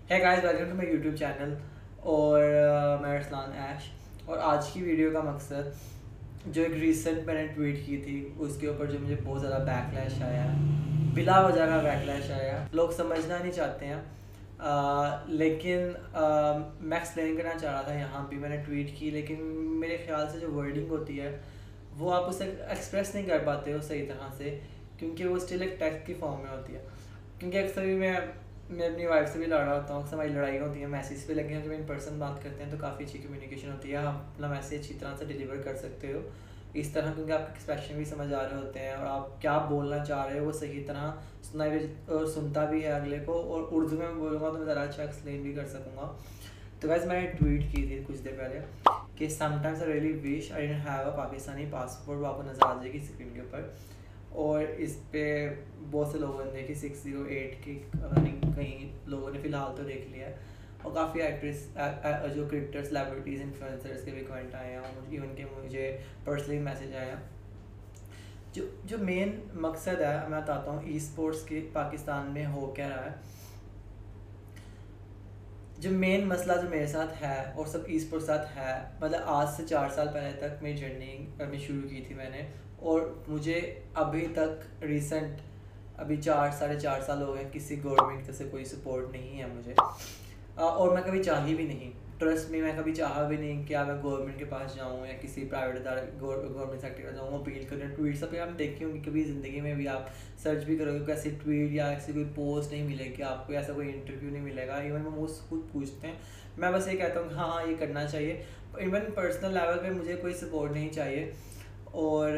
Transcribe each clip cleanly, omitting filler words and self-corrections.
है guys, welcome to my YouTube channel. और मैं अरसलान ऐश। और आज की वीडियो का मकसद, जो एक रीसेंट मैंने ट्वीट की थी उसके ऊपर जो मुझे बहुत ज़्यादा बैकलैश आया, बिला वजह का बैकलैश आया। लोग समझना नहीं चाहते हैं, लेकिन मैं एक्सप्लेन करना चाह रहा था। यहाँ भी मैंने ट्वीट की, लेकिन मेरे ख्याल से जो वर्डिंग होती है वो आप उसे एक्सप्रेस नहीं कर पाते हो सही तरह से, क्योंकि वो स्टिल एक टेक्स्ट की फॉर्म में होती है। क्योंकि अक्सर भी मैं अपनी वाइफ से भी लड़ रहा होता हूँ, अक्सर हमारी लड़ाई होती है मैसेज पे, लेकिन जब इन पर्सन बात करते हैं तो काफ़ी अच्छी कम्युनिकेशन होती है। आप अपना मैसेज अच्छी तरह से डिलीवर कर सकते हो इस तरह, क्योंकि आपके एक्सप्रेशन भी समझ आ रहे होते हैं और आप क्या बोलना चाह रहे हो वो सही तरह सुना भी और सुनता भी है अगले को। और उर्दू में बोलूँगा तो मैं ज़रा अच्छा एक्सप्लेन भी कर सकूँगा। तो वैसे मैंने ट्वीट की थी कुछ देर पहले कि sometimes I really wish I didn't have a Pakistani passport. वो आपको नज़र आ जाएगी स्क्रीन के ऊपर। और इस पे बहुत से लोगों ने देखी 608 की कहीं लोगों ने फ़िलहाल तो देख लिया है। और काफ़ी एक्ट्रेस जो क्रिकेटर सेलिब्रिटीज़ इन्फ्लुएंसर्स के भी कमेंट आए हैं, और इवन के मुझे पर्सनली मैसेज आया। जो मेन मकसद है मैं बताता हूँ ई स्पोर्ट्स के पाकिस्तान में हो क्या रहा है। जो मेन मसला जो मेरे साथ है और सब ई स्पोर्ट्स साथ है, मतलब आज से 4 साल पहले तक मेरी जर्नी में शुरू की थी मैंने, और मुझे अभी तक रिसेंट अभी 4 साढ़े 4 साल हो गए किसी गवर्नमेंट की से कोई सपोर्ट नहीं है मुझे। और मैं कभी चाही भी नहीं, ट्रस्ट में मैं कभी चाहा भी नहीं कि मैं गवर्नमेंट के पास जाऊँ या किसी प्राइवेट गवर्नमेंट सेक्टर का जाऊँ अपील करें। ट्वीट सब पे आप देखी होंगी, कभी ज़िंदगी में भी आप सर्च भी करोगे कोई ऐसी ट्वीट या ऐसी कोई पोस्ट नहीं मिलेगी आपको, ऐसा कोई इंटरव्यू नहीं मिलेगा। इवन वो मुझसे खुद पूछते हैं, मैं बस ये कहता हूँ हाँ ये करना चाहिए। इवन पर्सनल लेवल पे मुझे कोई सपोर्ट नहीं चाहिए। और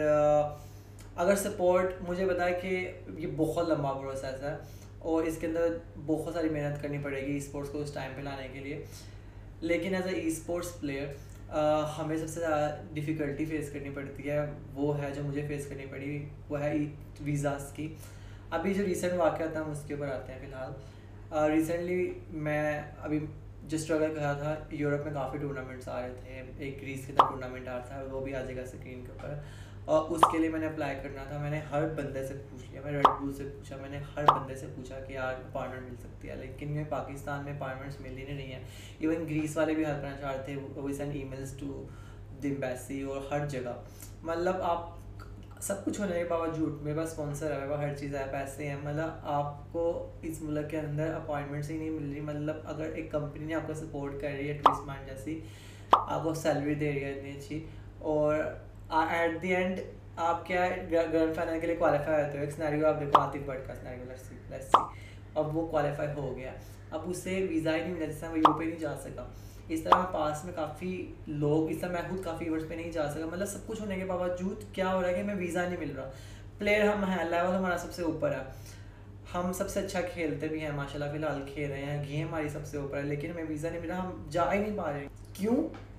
अगर सपोर्ट मुझे बताए कि ये बहुत लंबा प्रोसेस है और इसके अंदर बहुत सारी मेहनत करनी पड़ेगी स्पोर्ट्स को उस टाइम पे लाने के लिए, लेकिन एज ए स्पोर्ट्स प्लेयर हमें सबसे ज़्यादा डिफ़िकल्टी फेस करनी पड़ती है। वो है जो मुझे फेस करनी पड़ी, वो है वीज़ास की। अभी जो रिसेंट वाक़या था हम उसके ऊपर आते हैं। फ़िलहाल रिसेंटली मैं अभी जो स्ट्रगल कर रहा था, यूरोप में काफ़ी टूर्नामेंट्स आ रहे थे। एक ग्रीस के अंदर टूर्नामेंट आ रहा था, वो भी आ जाएगा स्क्रीन के ऊपर। और उसके लिए मैंने अप्लाई करना था। मैंने हर बंदे से पूछ लिया, मैंने रेड बुल से पूछा, मैंने हर बंदे से पूछा कि यार पार्टनर मिल सकती है, लेकिन ये पाकिस्तान में पार्टनर्स मिल ही नहीं है। इवन ग्रीस वाले भी हेल्प करना चाह रहे थे, we send emails to the embassy और हर जगह। मतलब आप सब कुछ होने के बावजूद, मेरे पास स्पॉन्सर है, मेरे पास हर चीज़ है, पैसे हैं, मतलब आपको इस मुल्क के अंदर अपॉइंटमेंट्स ही नहीं मिल रही। मतलब अगर एक कंपनी ने आपको सपोर्ट कर रही है ट्विस्ट माइंड जैसी, आपको सैलरी दे रही है इतनी अच्छी, और एट द एंड आप क्या ग्रैंड फाइनल के लिए क्वालिफाई होते हो। एक सिनेरियो आप देखो, आतिफ भट्ट का सिनेरियो, लेट्स सी अब वो क्वालिफाई हो गया, अब उसे वीज़ा ही नहीं मिला, जिससे वो यूरोप नहीं जा सका। इस तरह पास में काफ़ी लोग, इस तरह मैं खुद काफ़ी इवेंट्स पे नहीं जा सका। मतलब सब कुछ होने के बावजूद क्या हो रहा है कि हमें वीज़ा नहीं मिल रहा। प्लेयर हम हैं, लेवल हमारा सबसे ऊपर है, हम सबसे अच्छा खेलते भी हैं माशाल्लाह, फिलहाल खेल रहे हैं, गेम हमारी सबसे ऊपर है, लेकिन हमें वीज़ा नहीं मिला, हम जा ही नहीं पा रहे। क्यों?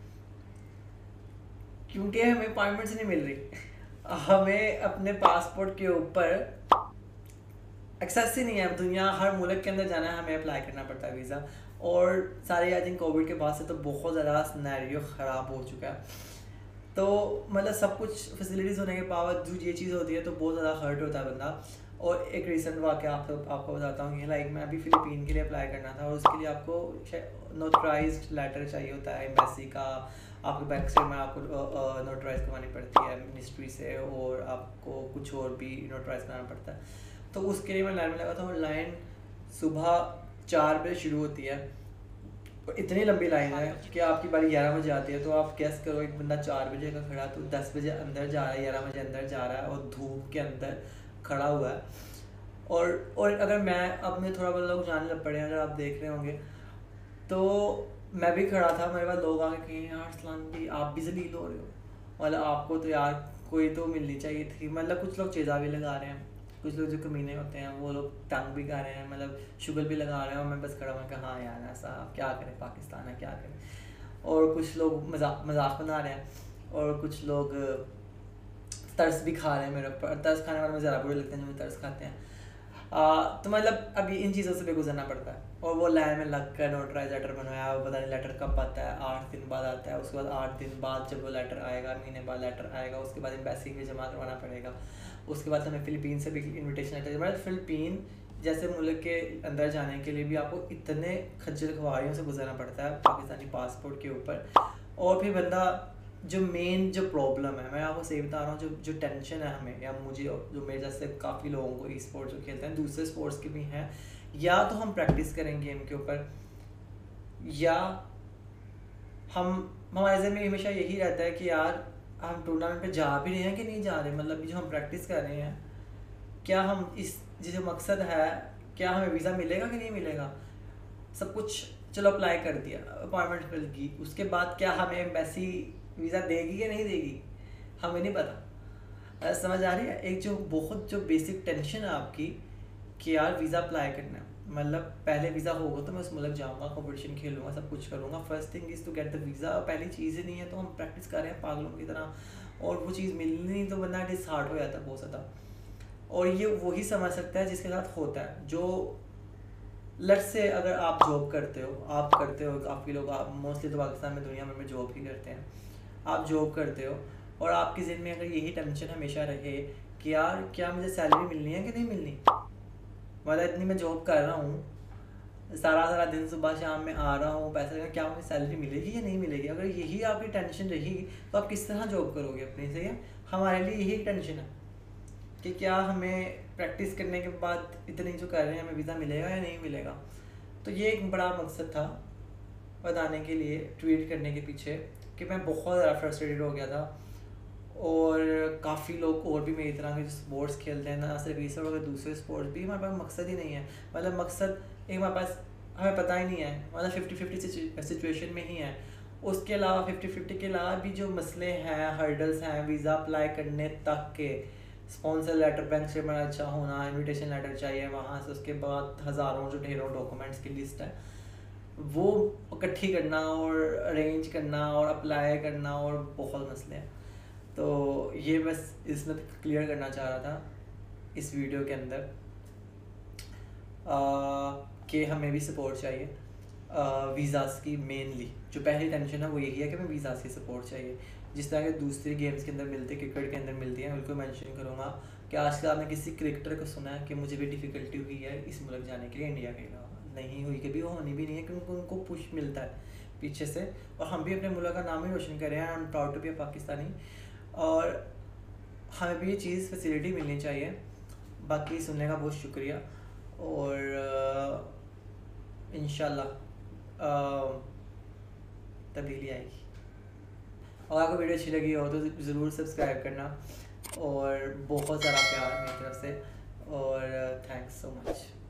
क्योंकि हमें अपॉइंटमेंट्स नहीं मिल रही। हमें अपने पासपोर्ट के ऊपर एक्सेस ही नहीं है। दुनिया हर मुल्क के अंदर जाना है, हमें अप्लाई करना पड़ता है वीज़ा। और सारे आई थिंक कोविड के बाद से तो बहुत ज़्यादा सिनेरियो ख़राब हो चुका है। तो मतलब सब कुछ फैसिलिटीज़ होने के बावजूद ये चीज़ होती है तो बहुत ज़्यादा हर्ट होता है बंदा। और एक रिसेंट वाक़या आपको बताता हूँ कि लाइक मैं अभी फ़िलिपीन के लिए अप्लाई करना था, और उसके लिए आपको नोटराइज्ड लेटर चाहिए होता है एम्बेसी का। आपके बैंक से में आपको नोटराइज करवानी पड़ती है मिनिस्ट्री से, और आपको कुछ और भी नोटराइज कराना पड़ता है। तो उसके लिए मैं लाइन में लगा था, और लाइन सुबह 4 बजे शुरू होती है, और इतनी लंबी लाइन है कि आपकी बारी 11 बजे आती है। तो आप गैस करो, एक बंदा 4 बजे का खड़ा तो 10 बजे अंदर जा रहा है, 11 बजे अंदर जा रहा है, और धूप के अंदर खड़ा हुआ है। और अगर मैं अपने थोड़ा बहुत लोग जानने लग पड़े हैं, अगर आप देख रहे होंगे, तो मैं भी खड़ा था, मेरे पास लोग आके कहें यार अरसलान भी आप भी जलील हो रहे हो, मतलब आपको तो यार कोई तो मिलनी चाहिए थी। मतलब कुछ लोग चेज़ा भी लगा रहे हैं, कुछ लोग जो कमीने होते हैं वो लोग तंग भी कर रहे हैं, मतलब शुगर भी लगा रहे हैं, और मैं बस खड़ा हूँ कि हाँ यार ऐसा क्या करें, पाकिस्तान है क्या करें। और कुछ लोग मजाक बना रहे हैं, और कुछ लोग तरस भी खा रहे हैं मेरे ऊपर। तरस खाने वाले मुझे ज़्यादा बुरे लगते हैं जो मुझे तरस खाते हैं। तो मतलब अभी इन चीज़ों से भी गुजरना पड़ता है। और वो लाइन में लग कर नोटराइज लेटर बनवाया, वो पता नहीं लेटर कब आता है, 8 दिन बाद आता है। उसके बाद 8 दिन बाद जब वो लेटर आएगा, महीने बाद लेटर आएगा, उसके बाद एम्बेसी में जमा करवाना पड़ेगा। उसके बाद हमें फ़िलिपीन से भी इन्विटेशन लेटर, मतलब फ़िलिपीन जैसे मुल्क के अंदर जाने के लिए भी आपको इतने खज्जल ख्वारियों से गुजरना पड़ता है पाकिस्तानी पासपोर्ट के ऊपर। और फिर बंदा जो मेन जो प्रॉब्लम है, मैं आपको सही बता रहा हूँ, जो टेंशन है हमें या मुझे, जो मेरे जैसे काफ़ी लोगों को ई स्पोर्ट्स जो खेलते हैं, दूसरे स्पोर्ट्स के भी हैं, या तो हम प्रैक्टिस करें गेम के ऊपर, या हमारे ज़हन में हमेशा यही रहता है कि यार हम टूर्नामेंट पे जा भी रहे हैं कि नहीं जा रहे, मतलब जो हम प्रैक्टिस कर रहे हैं, क्या हम इस जो मकसद है, क्या हमें वीज़ा मिलेगा कि नहीं मिलेगा। सब कुछ चलो अप्लाई कर दिया, अपॉइंटमेंट मिल गई, उसके बाद क्या हमें एम्बेसी वीज़ा देगी या नहीं देगी, हमें नहीं पता। समझ आ रही है, एक जो बहुत जो बेसिक टेंशन है आपकी कि यार वीज़ा अप्लाई करना है, मतलब पहले वीज़ा होगा तो मैं उस मुल्क जाऊँगा, कंपटीशन खेलूँगा, सब कुछ करूँगा। First thing is to get the visa. पहली चीज़ ही नहीं है तो हम प्रैक्टिस कर रहे हैं पागलों की तरह, और वो चीज़ मिलनी नहीं तो बंदा डिसहार्ट हो जाता है बहुत ज़्यादा। और ये वही समझ सकता है जिसके साथ होता है, जो लट से अगर आप जॉब करते हो, काफ़ी लोग, आप मोस्टली तो पाकिस्तान में, दुनिया भर में जॉब ही करते हैं, आप जॉब करते हो और आपके ज़हन में अगर यही टेंशन हमेशा रहे कि यार क्या मुझे सैलरी मिलनी है कि नहीं मिलनी, मतलब इतनी मैं जॉब कर रहा हूँ, सारा दिन सुबह शाम में आ रहा हूँ पैसा लेकर, क्या मुझे सैलरी मिलेगी या नहीं मिलेगी, अगर यही आपकी टेंशन रहेगी तो आप किस तरह जॉब करोगे अपनी से। हमारे लिए यही टेंशन है कि क्या हमें प्रैक्टिस करने के बाद इतनी जो कर रहे हैं हमें वीज़ा मिलेगा या नहीं मिलेगा। तो ये एक बड़ा मकसद था बताने के लिए, ट्वीट करने के पीछे, कि मैं बहुत ज़्यादा फ्रस्ट्रेटेड हो गया था। और काफ़ी लोग और भी मेरी तरह के जो स्पोर्ट्स खेलते हैं, ना सिर्फ इस और दूसरे स्पोर्ट्स भी, हमारे पास मकसद ही नहीं है, मतलब मकसद एक हमारे पास हमें पता ही नहीं है, मतलब 50-50 सिचुएशन में ही है। उसके अलावा 50-50 के अलावा भी जो मसले हैं, हर्डल्स हैं वीज़ा अप्लाई करने तक के, स्पॉन्सर लेटर बैंक से बड़ा अच्छा होना, इनविटेशन लेटर चाहिए वहाँ से, उसके बाद हज़ारों जो ढेरों डॉक्यूमेंट्स की लिस्ट है वो इकट्ठी करना और अरेंज करना और अप्लाई करना, और बहुत मसले हैं। तो ये बस इसमें क्लियर करना चाह रहा था इस वीडियो के अंदर कि हमें भी सपोर्ट चाहिए वीज़ास की। मेनली जो पहली टेंशन है वो यही है कि हमें वीज़ास की सपोर्ट चाहिए, जिस तरह के दूसरे गेम्स के अंदर मिलते, क्रिकेट के अंदर मिलती हैं। बिल्कुल मेंशन करूँगा कि आजकल आपने किसी क्रिकेटर को सुना है कि मुझे भी डिफ़िकल्टी हुई है इस मुल्क जाने के लिए, इंडिया के अलावा नहीं हुई, कभी वो होनी भी नहीं है, क्योंकि उनको पुश मिलता है पीछे से। और हम भी अपने मुल्क का नाम ही रोशन कर रहे हैं, I am proud to be a Pakistani, और हमें भी ये चीज़ फैसिलिटी मिलनी चाहिए। बाकी सुनने का बहुत शुक्रिया, और इंशाल्लाह तब्दीली आएगी। और आपको वीडियो अच्छी लगी हो तो ज़रूर सब्सक्राइब करना, और बहुत सारा प्यार मेरी तरफ से, और थैंक्स सो मच।